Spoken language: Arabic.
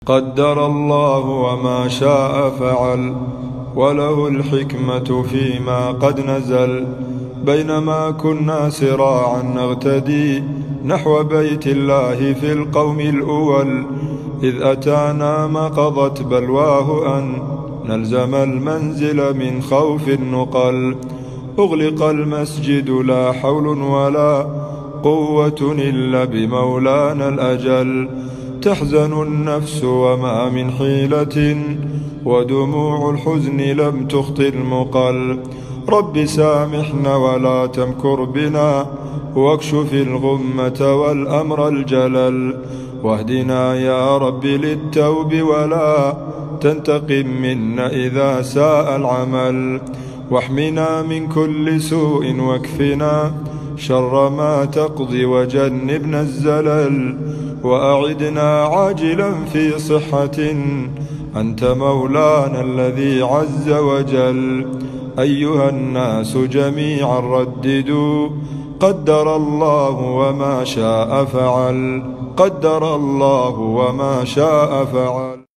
قدر الله وما شاء فعل، وله الحكمة فيما قد نزل. بينما كنا سراعا نغتدي نحو بيت الله في القوم الأول، إذ أتانا ما قضت بلواه أن نلزم المنزل من خوف النقل. أغلق المسجد لا حول ولا قوة إلا بمولانا الأجل. تحزن النفس وما من حيلة، ودموع الحزن لم تخطي المقل. رب سامحنا ولا تمكر بنا، واكشف الغمة والأمر الجلل. واهدنا يا رب للتوب ولا تنتقم منا إذا ساء العمل. واحمنا من كل سوء واكفنا شر ما تقضي وجنبنا الزلل. وأعدنا عاجلا في صحة، أنت مولانا الذي عز وجل. أيها الناس جميعا رددوا قدر الله وما شاء فعل، قدر الله وما شاء فعل.